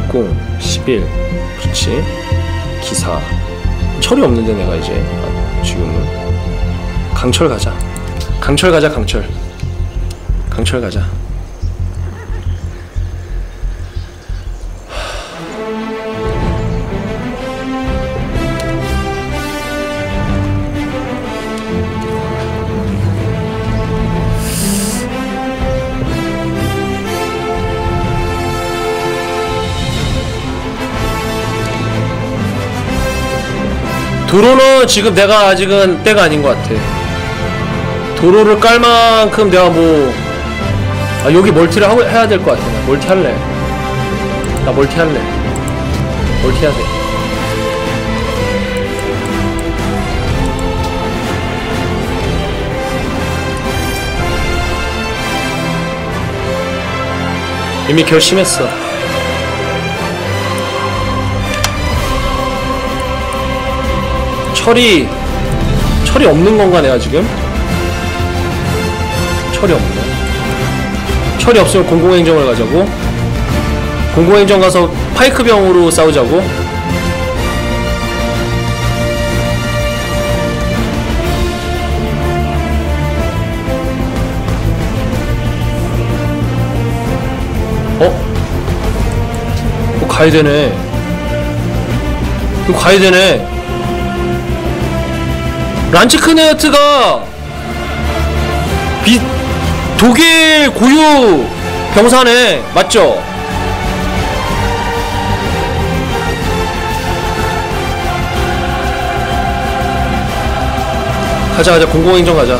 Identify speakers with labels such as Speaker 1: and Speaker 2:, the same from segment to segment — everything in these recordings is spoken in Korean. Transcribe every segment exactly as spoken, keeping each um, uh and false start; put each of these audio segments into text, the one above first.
Speaker 1: 육공 십일 그렇지. 기사 철이 없는데 내가 이제 아, 지금은 강철 가자. 강철 가자. 강철 강철 가자. 도로는 지금 내가 아직은 때가 아닌 것 같아. 도로를 깔 만큼 내가 뭐 아 여기 멀티를 하고 해야 될 것 같아. 나 멀티 할래. 나 멀티 할래. 멀티 해야 돼. 이미 결심했어. 철이 철이 없는 건가 내가 지금? 철이 없네. 철이 없으면 공공행정을 가자고. 공공행정 가서 파이크병으로 싸우자고. 어? 이거 가야되네. 이거 가야되네. 란츠크네어트가 비 독일 고유 병사네. 맞죠? 가자 가자. 공공행정 가자.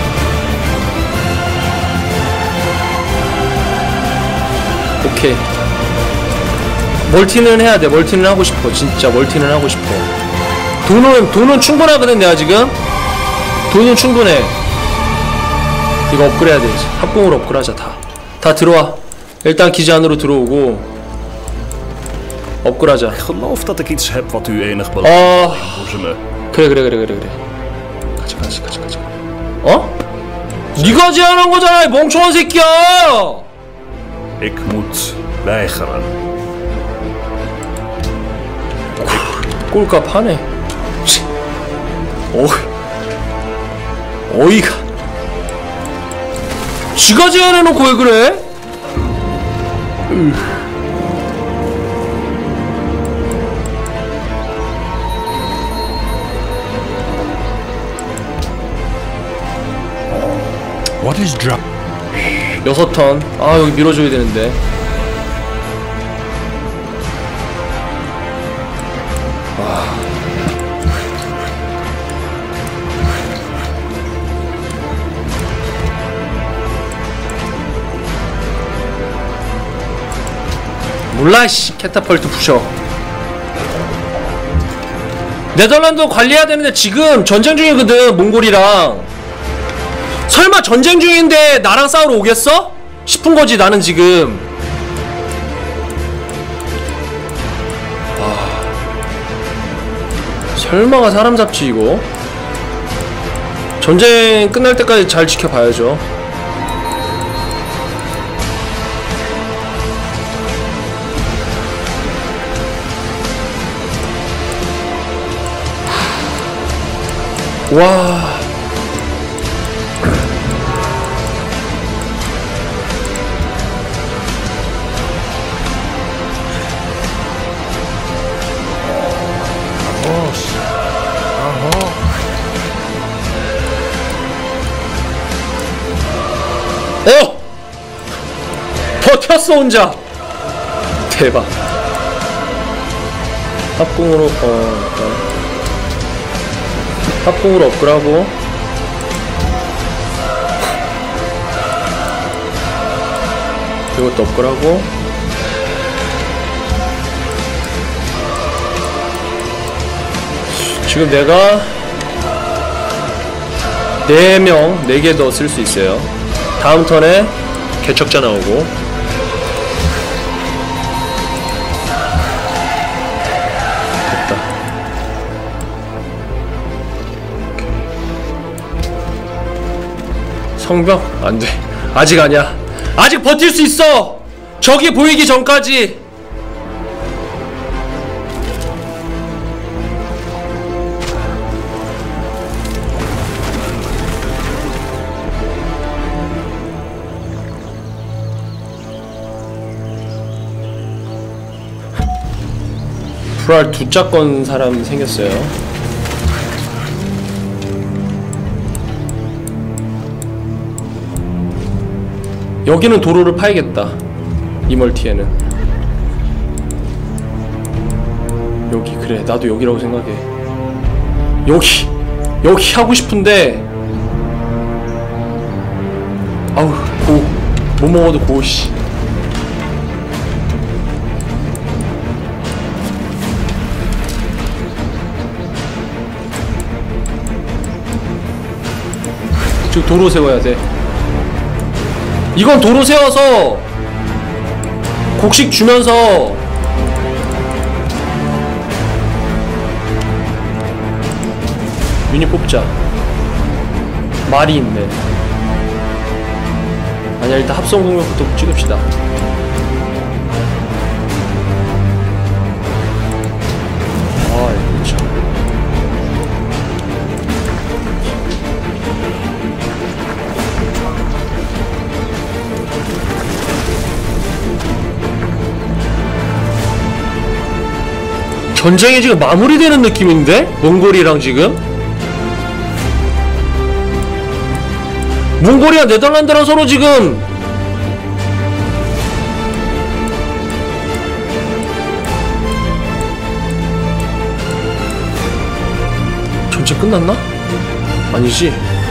Speaker 1: 오케이. 멀티는 해야 돼. 멀티는 하고 싶어. 진짜 멀티는 하고 싶어. 돈은 돈은 충분하거든. 내가 지금 돈은 충분해. 이거 업그레이드 해야지. 합공으로 업그레이드 하자. 다 다 들어와. 일단 기지 안으로 들어오고 업그레이드 하자.
Speaker 2: geloof dat ik iets heb wat u enig belang
Speaker 1: 어...
Speaker 2: inboezemen.
Speaker 1: 그래 그래 그래 그래 그래. 가자 가자 가자 가자. 어? 네가 제안한 거잖아 이 멍청한 새끼야.
Speaker 2: Ik moet weigeren.
Speaker 1: 꼴값 하네. 어, 어이가. 지가 제안해놓고 왜 그래? 으.
Speaker 2: What is drop?
Speaker 1: 여섯 턴. 아 여기 밀어줘야 되는데. 몰라 씨. 캐타펄트 부셔. 네덜란드 관리해야 되는데 지금 전쟁 중이거든. 몽골이랑. 설마 전쟁 중인데 나랑 싸우러 오겠어? 싶은 거지 나는 지금. 아... 설마가 사람 잡지 이거. 전쟁 끝날 때까지 잘 지켜봐야죠. 와. 어! 버텼어 혼자. 대박. 합공으로 어, 어. 합공으로 업그레이드하고 이것도 업그레이드하고 지금 내가 네 명 네 개 더 쓸 수 있어요. 다음 턴에 개척자 나오고 됐다. 성벽? 안돼. 아직 아니야. 아직 버틸 수 있어. 적이 보이기 전까지. 불알 두 짝건 사람 생겼어요. 여기는 도로를 파야겠다. 이 멀티에는. 여기 그래 나도 여기라고 생각해. 여기 여기 하고 싶은데 아우 고 뭐 먹어도 고씨. 지금 도로 세워야 돼. 이건 도로 세워서 곡식 주면서 유닛 뽑자. 말이 있네. 아니야 일단 합성 공격부터 찍읍시다. 아 이거 참. 전쟁이 지금 마무리되는 느낌인데? 몽골이랑 지금? 몽골이랑 네덜란드랑 서로 지금 전쟁 끝났나? 아니지?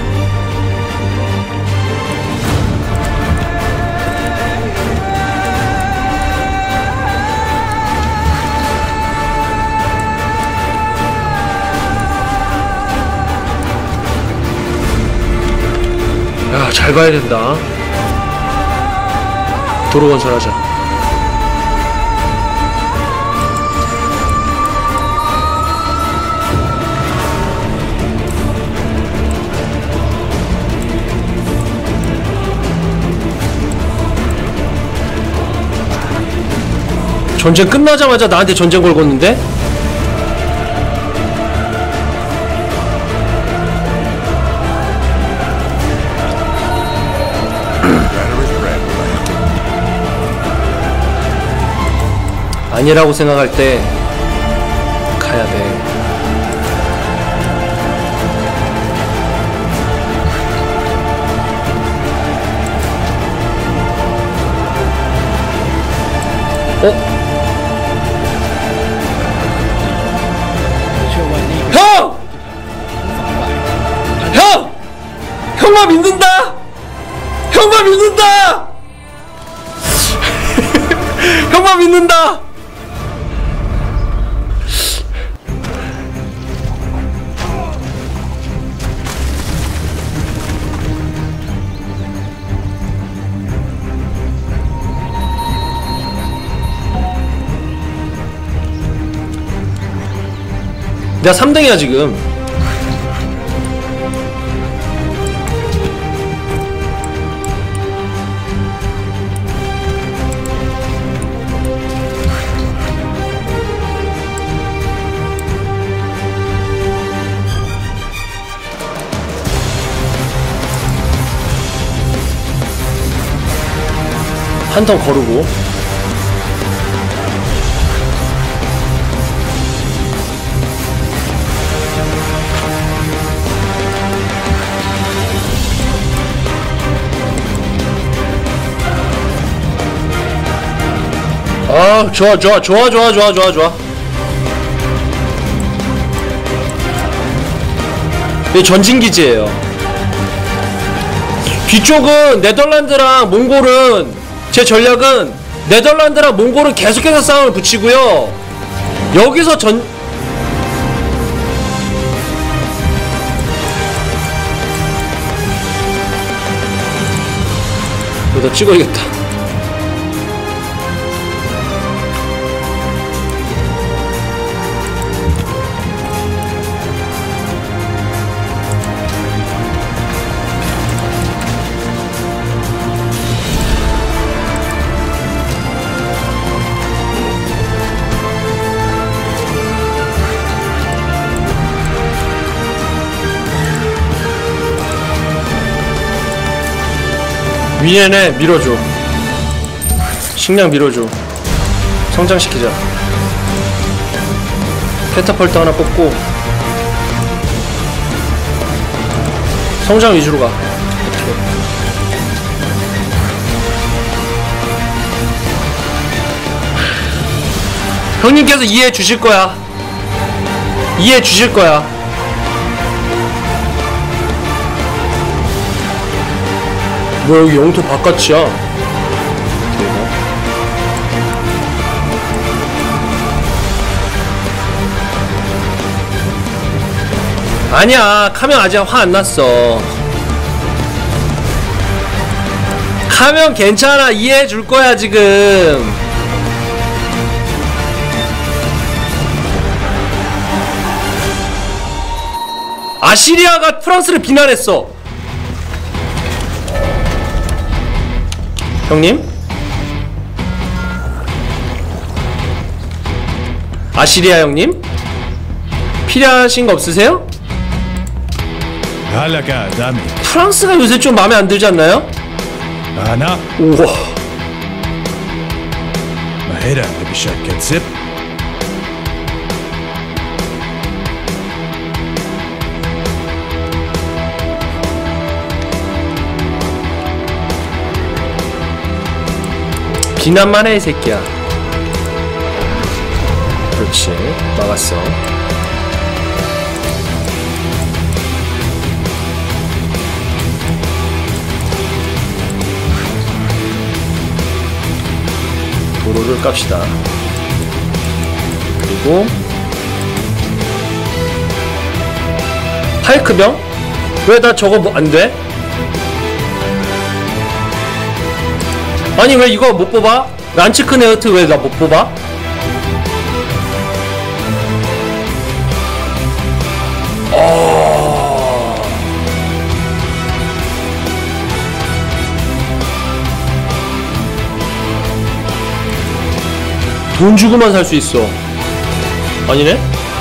Speaker 1: 야, 잘 봐야 된다. 도로 건설하자. 전쟁 끝나자마자 나한테 전쟁 걸었는데? 아니라고 생각할 때 가야 돼. 어? 형! 형! 형만 믿는다! 형만 믿는다! 형만 믿는다! 내가 삼 등이야 지금. 한 턴 거르고. 아 좋아 좋아 좋아 좋아 좋아 좋아 좋아. 이게 전진기지예요. 뒤쪽은 네덜란드랑 몽골은 제 전략은 네덜란드랑 몽골은 계속해서 싸움을 붙이고요. 여기서 전 여기다 찍어야겠다. 위에네 밀어줘. 식량 밀어줘. 성장시키자. 캐타펄트 하나 뽑고 성장 위주로 가. 형님께서 이해해 주실 거야. 이해해 주실 거야. 뭐 여기 영토 바깥이야. 대박. 아니야, 카명 아직 화 안 났어. 카명 괜찮아, 이해해 줄 거야 지금. 아시리아가 프랑스를 비난했어. 형님? 아시리아 형님? 필요하신 거 없으세요?
Speaker 3: هلك دامي
Speaker 1: 프랑스가 요새 좀 마음에 안 들지 않나요?
Speaker 3: أنا
Speaker 1: 우와.
Speaker 3: ماهرة بشكل زب
Speaker 1: 비난만 해, 이 새끼야. 그렇지. 막았어. 도로를 깝시다. 그리고 파이크병? 왜 나 저거 뭐 안 돼? 아니 왜 이거 못 뽑아? 란치크 네어트 왜 나 못 뽑아? 어... 돈 주고만 살 수 있어. 아니네?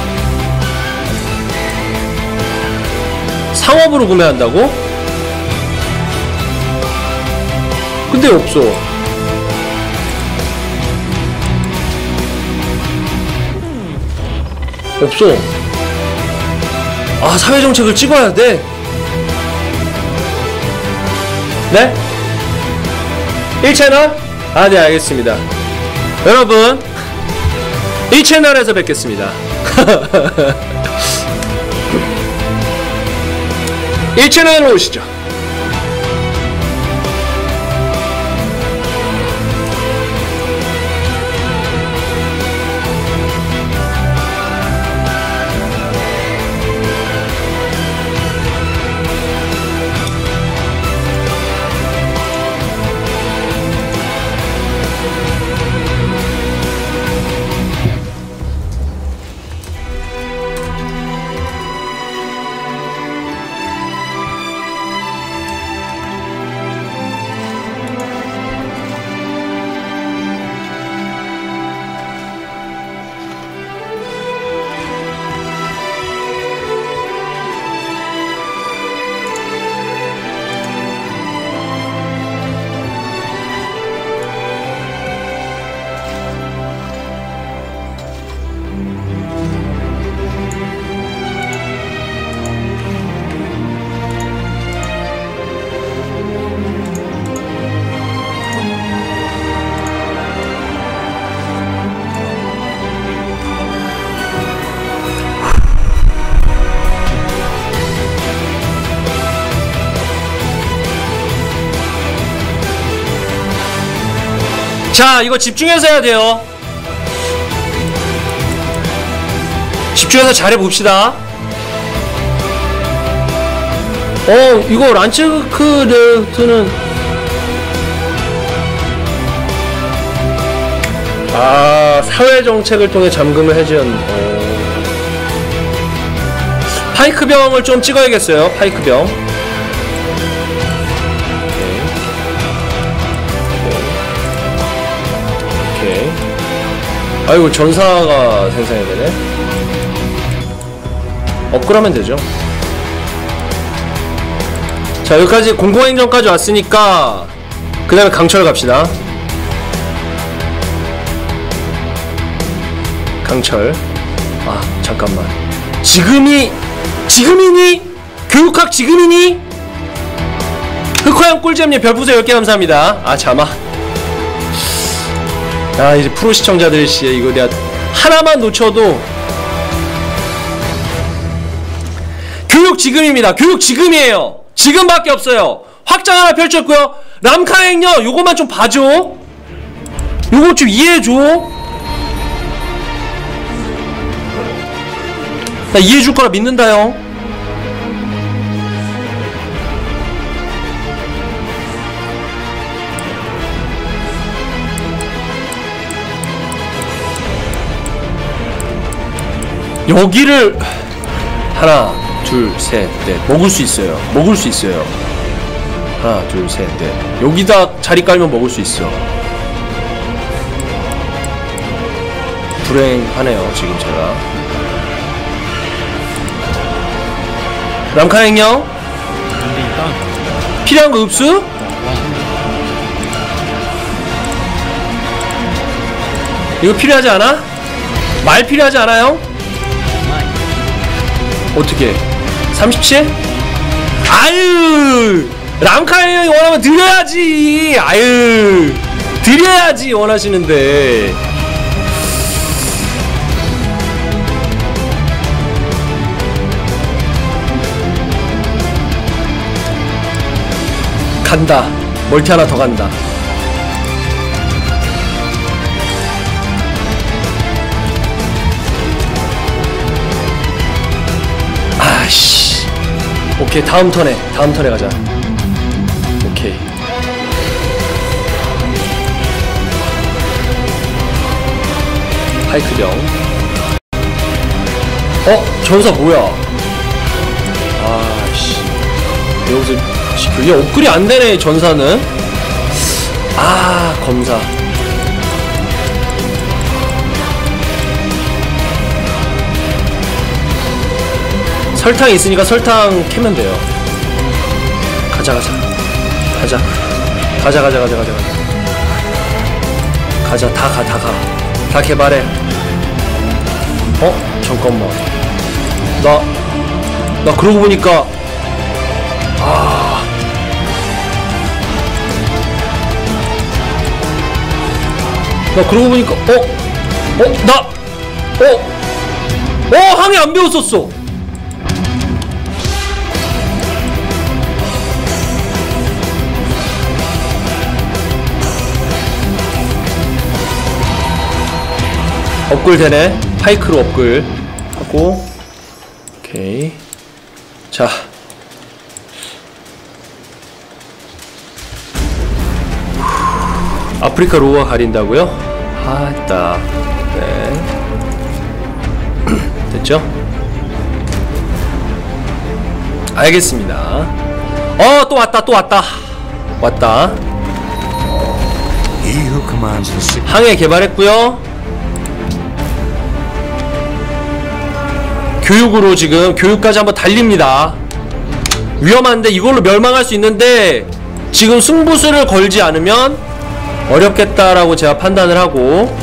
Speaker 1: 상업으로 구매한다고? 근데 없어. 없어. 아, 사회정책을 찍어야 돼. 네? 일 채널? 아, 네, 알겠습니다. 여러분, 이 채널에서 뵙겠습니다. 이 채널로 오시죠. 자, 이거 집중해서 해야 돼요. 집중해서 잘해봅시다. 어, 이거 란츠크레트는 아, 사회정책을 통해 잠금을 해지한 어... 파이크병을 좀 찍어야겠어요. 파이크병. 아이고, 전사가 생산이 되네. 업그레이드하면 되죠. 자, 여기까지 공공행정까지 왔으니까 그 다음에 강철 갑시다. 강철. 아 잠깐만, 지금이 지금이니? 교육학 지금이니? 흑화형 꿀잼님 별풍선 열 개 감사합니다. 아 잠아, 아 이제 프로 시청자들 씨 이거 내가 하나만 놓쳐도. 교육 지금입니다. 교육 지금이에요. 지금밖에 없어요. 확장 하나 펼쳤고요. 람카행요 요거만 좀 봐줘. 요거 좀 이해해줘. 나 이해해줄 거라 믿는다 형. 여기를 하나 둘 셋 넷 먹을 수 있어요. 먹을 수 있어요. 하나 둘 셋 넷 여기다 자리 깔면 먹을 수 있어. 불행하네요 지금 제가. 람카행형 필요한 거 흡수? 이거 필요하지 않아? 말 필요하지 않아요? 어떻게? 삼십칠? 아유! 람카이 형이 원하면 드려야지! 아유! 드려야지 원하시는데. 간다. 멀티 하나 더 간다. 아씨. 오케이 다음 턴에 다음 턴에 가자. 오케이. 파이크병. 어? 전사 뭐야? 아씨. 여기서 그게 업글이 안되네 전사는. 아 검사. 설탕 있으니까 설탕 캐면 돼요. 가자 가자 가자 가자 가자 가자 가자 가자 다 가 다 가 다 개발해. 어? 잠깐만 나 나 그러고 보니까 아 나 그러고 보니까 어? 어? 나 어? 어? 항해 안 배웠었어. 업글 되네. 파이크로 업글 하고. 오케이. 자 아프리카 로우가 가린다고요? 아따. 네 됐죠? 알겠습니다. 어 또 왔다 또 왔다 왔다.
Speaker 2: He who commands the sick.
Speaker 1: 항해 개발했고요. 교육으로 지금 교육까지 한번 달립니다. 위험한데 이걸로 멸망할 수 있는데 지금 승부수를 걸지 않으면 어렵겠다라고 제가 판단을 하고.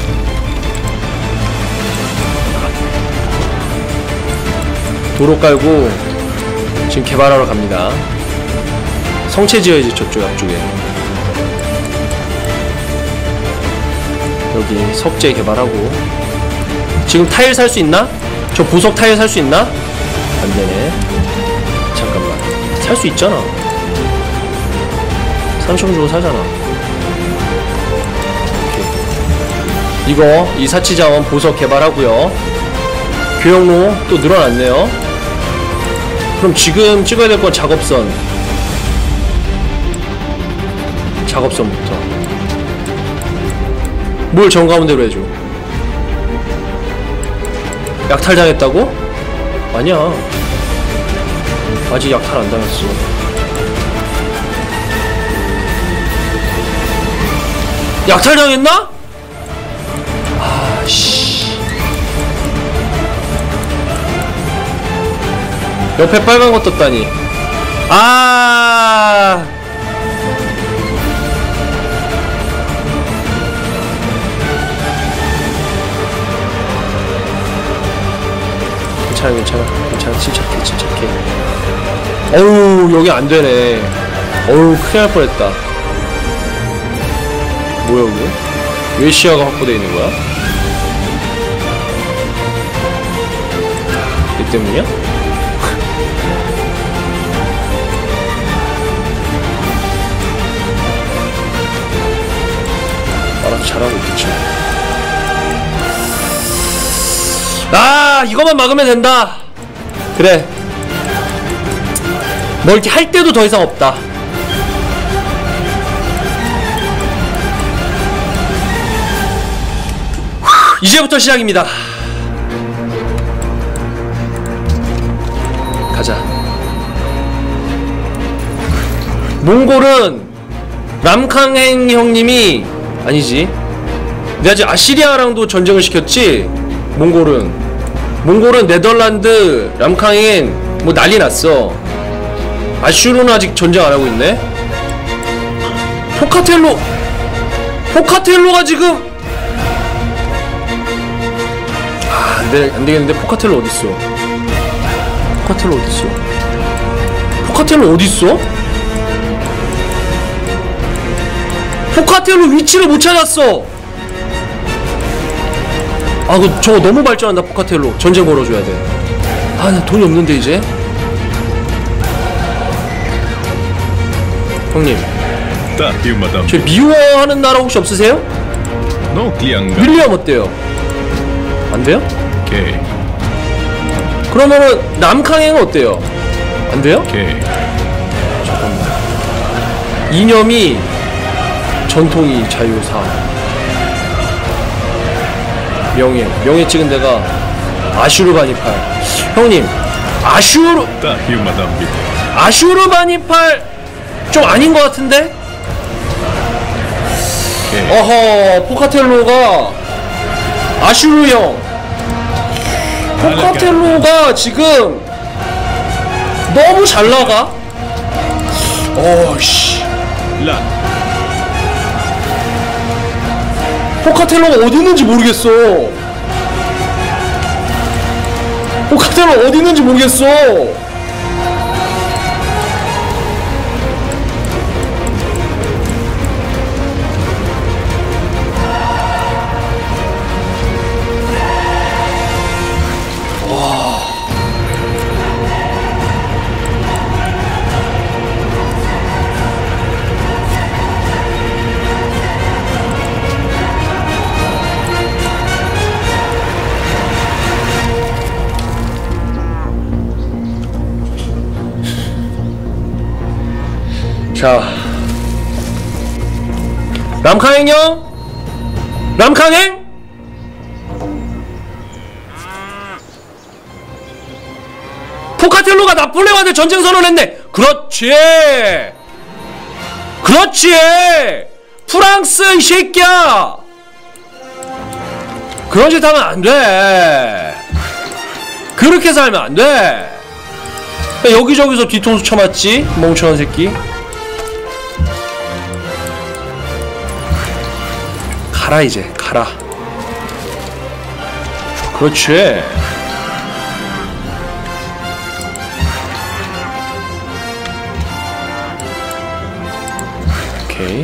Speaker 1: 도로 깔고 지금 개발하러 갑니다. 성체 지어야지 저쪽 앞쪽에. 여기 석재 개발하고. 지금 타일 살 수 있나? 저 보석 타일 살 수 있나? 안되네. 잠깐만 살 수 있잖아. 삼천 주고 사잖아. 오케이. 이거 이 사치자원 보석 개발하고요. 교역로 또 늘어났네요. 그럼 지금 찍어야 될 건 작업선. 작업선부터. 뭘 정가운데로 해줘. 약탈당했다고? 아니야 아직 약탈 안 당했어. 약탈당했나? 아씨. 옆에 빨간 거 떴다니. 아 괜찮아 괜찮아 괜찮아 침착해 침착해. 어우 여기 안되네. 어우 큰일 날 뻔했다. 뭐야 여기? 왜 시야가 확보되어 있는거야? 얘 때문이야? 알아서 잘하고 있겠지. 아 이거만 막으면 된다. 그래 멀티 할 때도 더 이상 없다. 후, 이제부터 시작입니다. 가자. 몽골은 람캉행 형님이 아니지. 내가 지금 아시리아랑도 전쟁을 시켰지. 몽골은 몽골은 네덜란드 람캉행 뭐 난리 났어. 아슈르는 아직 전쟁 안 하고 있네. 포카텔로 포카텔로가 지금 아 안돼 안되겠는데. 포카텔로 어딨어? 포카텔로 어딨어? 포카텔로 어딨어? 포카텔로 위치를 못 찾았어. 아 그 저거 너무 발전한다. 포카텔로 전쟁 걸어줘야 돼. 아 나 돈이 없는데 이제. 형님 저 미워하는 나라 혹시 없으세요? 윌리엄 어때요? 안돼요? 그러면은 남캉행은 어때요? 안돼요? 잠깐만. 이념이 전통이 자유사 명예 명예 찍은 데가 아슈르바니팔. 형님 아슈르 아슈르바니팔 좀 아닌 것 같은데? 어허 포카텔로가 아슈르 형 포카텔로가 지금 너무 잘 나가. 어씨 포카텔로가 어디 있는지 모르겠어. 포카텔로 어디 있는지 모르겠어. 자, 람캉행 형? 람캉행? 포카텔로가 나폴레옹한테 전쟁 선언했네. 그렇지 그렇지 프랑스 이 새끼야. 그런 짓 하면 안돼. 그렇게 살면 안돼. 여기저기서 뒤통수 쳐맞지 멍청한 새끼. 가라 이제 가라. 그렇지. 오케이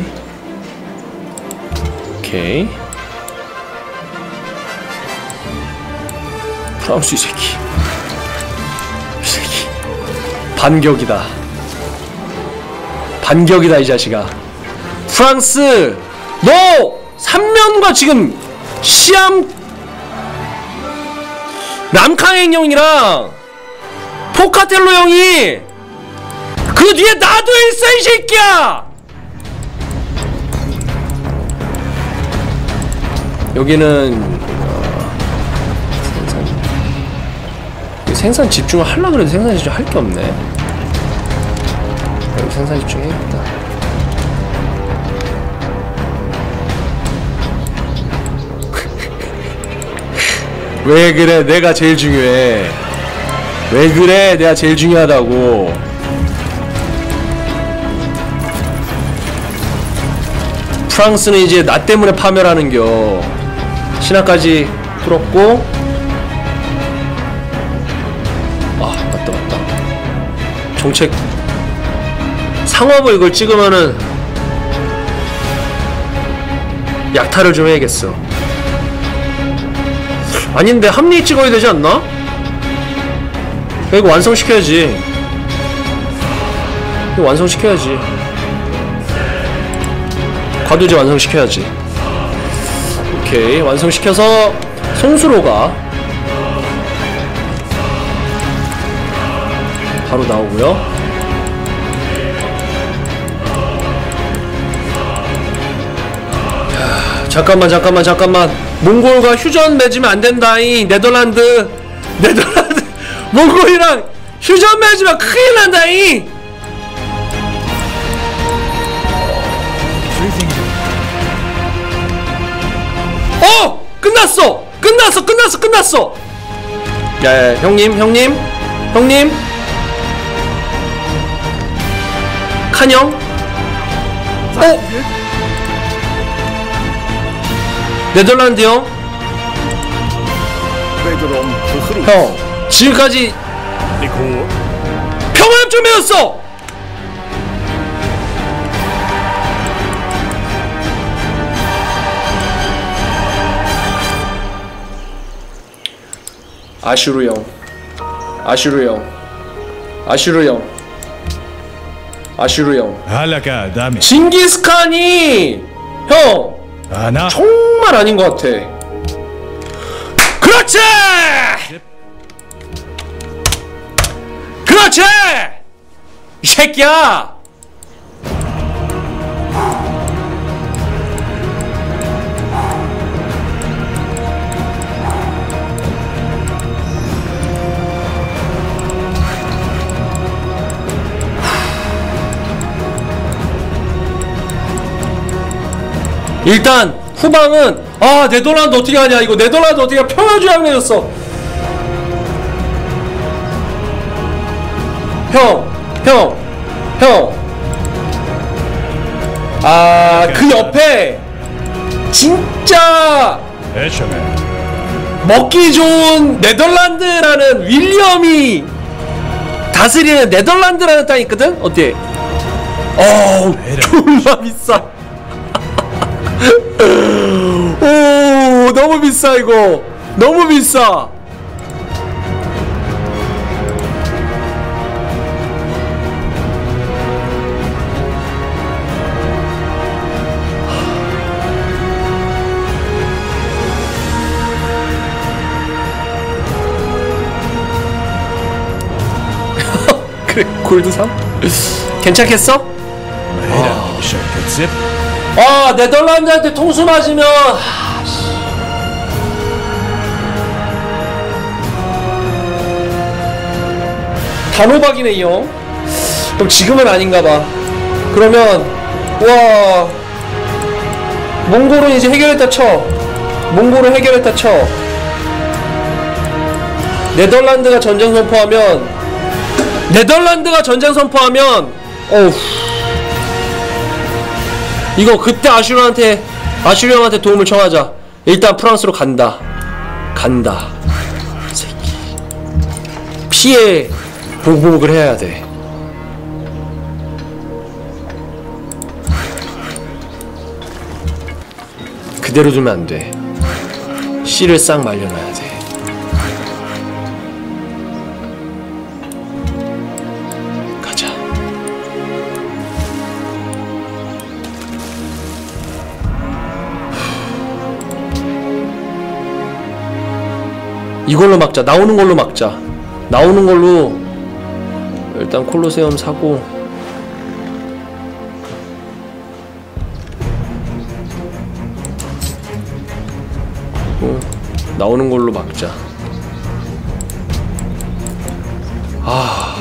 Speaker 1: 오케이. 프랑스 이 새끼 이 새끼 반격이다. 반격이다 이 자식아. 프랑스 너 삼 년과 지금 시암 남캉행 형이랑 포카텔로 형이 그 뒤에 나도 있어 이 새끼야. 여기는 어, 생산 생산 집중을 하려고 그래도 생산 집중 할 게 없네. 여기 생산 집중 해야겠다. 왜 그래? 내가 제일 중요해. 왜 그래? 내가 제일 중요하다고. 프랑스는 이제 나 때문에 파멸하는겨. 신화까지 풀었고 정책 상업을 이걸 찍으면은 약탈을 좀 해야겠어. 아닌데 합리 찍어야 되지 않나? 이거 완성시켜야지. 이거 완성시켜야지. 과도제 완성시켜야지. 오케이, 완성시켜서 송수로가 바로 나오고요. 잠깐만 잠깐만 잠깐만 몽골과 휴전 맺으면 안된다잉. 네덜란드 네덜란드 몽골이랑 휴전 맺으면 큰일 난다잉. 어! 끝났어! 끝났어 끝났어 끝났어. 야야 형님 형님 형님 칸형 어? 네덜란드 형?
Speaker 2: Wederom gegroet.
Speaker 1: 형 지금까지
Speaker 2: Ik hoor.
Speaker 1: 평화협정이었어! 아슈르 형 아슈르 형 아슈르 형 아슈르 형
Speaker 3: هلك دامي.
Speaker 1: 징기스칸이 형
Speaker 3: أنا
Speaker 1: 정말 아닌 것 같아. 그렇지! 그렇지! 이 새끼야! 일단 후방은 아 네덜란드 어떻게 하냐 이거 네덜란드 어떻게 평화주의 맺었어. 형, 형, 형. 아 그 옆에 진짜
Speaker 3: إيشمه
Speaker 1: 먹기 좋은 네덜란드라는 윌리엄이 다스리는 네덜란드라는 땅이 있거든. 어때? 어우 졸라 비싸. 오 너무 비싸 이거 너무 비싸. 그래 골드 삼? 괜찮겠어?
Speaker 3: هنا بشركة زب.
Speaker 1: 아 네덜란드한테 통수 맞으면 단호박이네 이 형. 그럼 지금은 아닌가봐. 그러면 와 몽골은 이제 해결했다 쳐. 몽골은 해결했다 쳐. 네덜란드가 전쟁 선포하면 네덜란드가 전쟁 선포하면 어우 이거 그때 아슈르한테 아슈르 형한테 도움을 청하자. 일단 프랑스로 간다 간다 새끼. 피해 보복을 해야 돼. 그대로 두면 안 돼. 씨를 싹 말려놔야 돼. 가자. 이걸로 막자. 나오는 걸로 막자. 나오는 걸로 일단 콜로세움 사고 어, 나오는 걸로 막자. 아